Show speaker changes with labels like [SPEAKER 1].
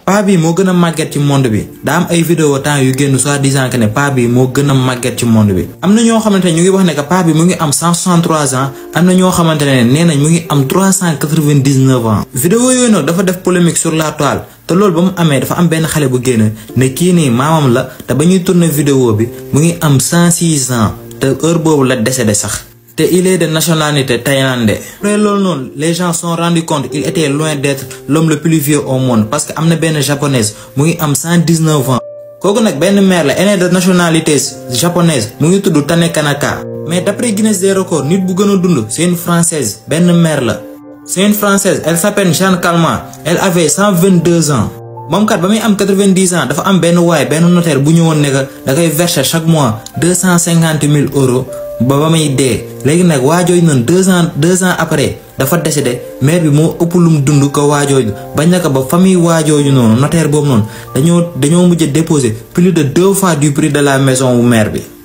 [SPEAKER 1] paa bi moo gën a màgget ci monde bi daa am ay vidéo temps yu génn soi-disant que ne paa bi moo gën a màgget ci monde bi. am na ñoo xamante ne ñu ngi wax ne que paa bi mu ngi am 163 ans am na ñoo xamante ne nee nañ mu ngi am 399 ans. vidéo yooyu nag dafa def polémique sur la toile te loolu ba mu amee dafa am benn xale bu génn ne kii nii maamam la te ba ñuy tourner vidéo bi mu ngi am 106 ans te heure boobu la décédé sax. te il est de nationalité thaïlandaise. après loolu noonu les gens sont rendus compte il était loin d'être l'homme le plus vieux au monde parce que am na benn japonaise mu ngi am 119 ans. kooku nag benn mère la elle est de nationalité japonaise mu ngi tudd Tane Kanaka. mais d'après Guinness des records nit bu gën a dund c'est une française benn mère la. c'est une française elle s'appelle Jeanne Calment elle avait 122 ans. moom kat ba muy am 90 ans dafa am benn notaire bu ñëwoon ne que da koy verser chaque mois 250 000 euros. ba may dee léegi nag waajooju noonu 2 ans après dafa décédé mère bi moo ëpp lum dund ko waajooju bañ na ko ba famille waajooju noonu notaire boobu noonu dañoo mujj déposer plus de 2 fois du prix de la maison wu mère bi.